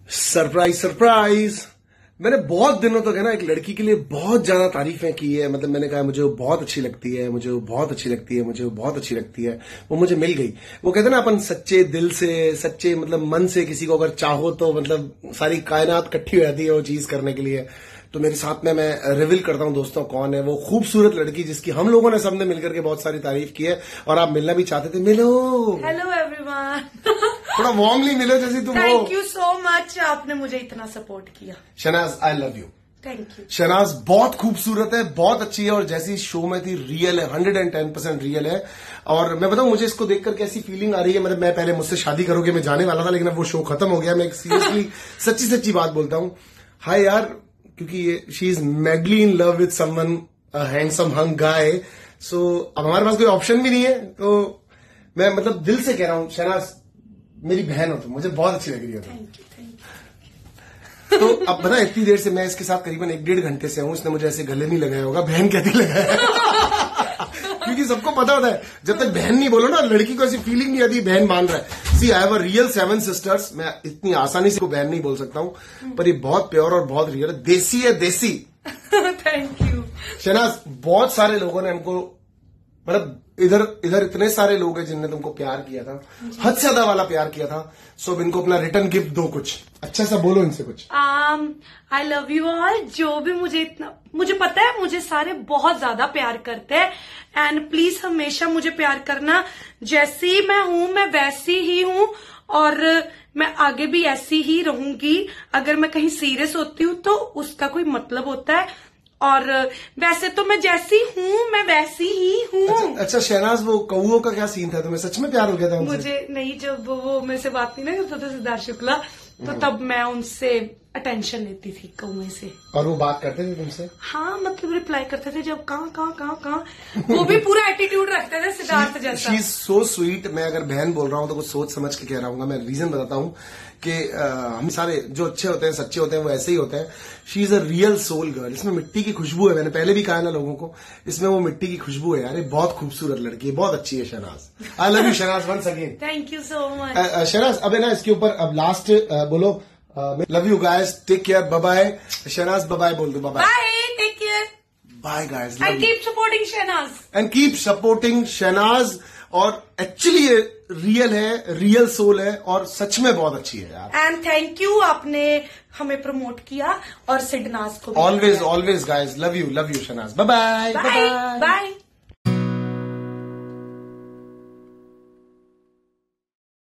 Surprise surprise. मैंने बहुत दिनों तक है ना एक लड़की के लिए बहुत ज्यादा तारीफें की है। मतलब मैंने कहा मुझे वो बहुत अच्छी लगती है, मुझे वो बहुत अच्छी लगती है, मुझे वो बहुत अच्छी लगती है। वो मुझे मिल गई। वो कहते हैं ना अपन सच्चे दिल से, सच्चे मतलब मन से किसी को अगर चाहो तो मतलब सारी कायनात इकट्ठी हो जाती है वो चीज करने के लिए। तो मेरे साथ में मैं रिवील करता हूं दोस्तों कौन है वो खूबसूरत लड़की जिसकी हम लोगों ने सबने मिलकर के बहुत सारी तारीफ की है और आप मिलना भी चाहते थे। मिलो। Hello everyone. थोड़ा वार्मली मिलो जैसे तुम हो। थैंक यू सो मच, आपने मुझे इतना सपोर्ट किया। Shehnaaz I love you. Thank you. Shehnaaz बहुत खूबसूरत है, बहुत अच्छी है और जैसी शो में थी रियल है, 110% रियल है। और मैं बताऊं मुझे इसको देखकर कैसी फीलिंग आ रही है। मतलब मैं पहले मुझससे शादी करोगे मैं जाने वाला था, लेकिन अब वो शो खत्म हो गया। मैं सीरियसली सच्ची सच्ची बात बोलता हूं। हाय यार, क्योंकि ये she is madly in love with someone handsome hunk guy. So अब हमारे पास कोई ऑप्शन भी नहीं है। तो मैं मतलब दिल से कह रहा हूं शहनाज मेरी बहन हो तुम, मुझे बहुत अच्छी लग रही है। Thank you. तो अब पता है इतनी देर से मैं इसके साथ करीबन 1-1.5 घंटे से हूं। इसने मुझे ऐसे गले नहीं लगाया होगा, बहन कहती लगाया क्योंकि सबको पता होता है जब तक बहन नहीं बोलो ना लड़की को ऐसी फीलिंग नहीं आती बहन मान रहा है। See I have a real 7 sisters. मैं इतनी आसानी से को बहन नहीं बोल सकता हूं, पर ये बहुत प्योर और बहुत रियल है, देसी है देसी। थैंक यू शहनाज, बहुत सारे लोगों ने हमको मतलब इधर इतने सारे लोग हैं जिनने तुमको प्यार किया था, हद से ज्यादा वाला प्यार किया था। सो अब इनको अपना रिटर्न गिफ्ट दो, कुछ अच्छा सा बोलो इनसे कुछ। I love you all. जो भी मुझे पता है मुझे सारे बहुत ज्यादा प्यार करते हैं एंड प्लीज हमेशा मुझे प्यार करना। जैसी मैं हूं मैं वैसी ही हूं और मैं आगे भी ऐसी ही रहूंगी। अगर मैं कहीं सीरियस होती हूँ तो उसका कोई मतलब होता है और वैसे तो मैं जैसी हूँ मैं वैसी ही हूँ। अच्छा शहनाज, वो कौओं का क्या सीन था? तुम्हें सच में प्यार हो गया था उनसे? मुझे नहीं, जब वो मेरे से बात नहीं ना करता था सिद्धार्थ शुक्ला, तो तब मैं उनसे अटेंशन लेती थी कौए से। और वो बात करते थे तुमसे? हाँ, मतलब रिप्लाई करते थे जब कहाँ। वो भी पूरा एटीट्यूड रखते थे सिद्धार्थ जैसा। She is so sweet. मैं अगर बहन बोल रहा हूँ तो कुछ सोच समझ के कह रहा हूँ। मैं रीजन बताता हूँ कि हम सारे जो अच्छे होते हैं सच्चे होते हैं वो ऐसे ही होते हैं। She is a real soul girl. इसमें मिट्टी की खुशबू है। मैंने पहले भी कहा ना लोगों को, इसमें वो मिट्टी की खुशबू है यार। ये बहुत खूबसूरत लड़की है, बहुत अच्छी है Shehnaaz. I love you Shehnaaz once again. Thank you so much. Shehnaaz अब है ना इसके ऊपर अब लास्ट बोलो love you guys, take care, bye bye. Shehnaaz bye bye बोल दो। Bye bye, take care, bye guys and keep supporting Shehnaaz and keep supporting Shehnaaz. और एक्चुअली ये रियल है, रियल सोल है और सच में बहुत अच्छी है यार। एंड थैंक यू, आपने हमें प्रमोट किया और सिडनाज को। Always always guys, love you Shehnaaz. Bye bye bye bye.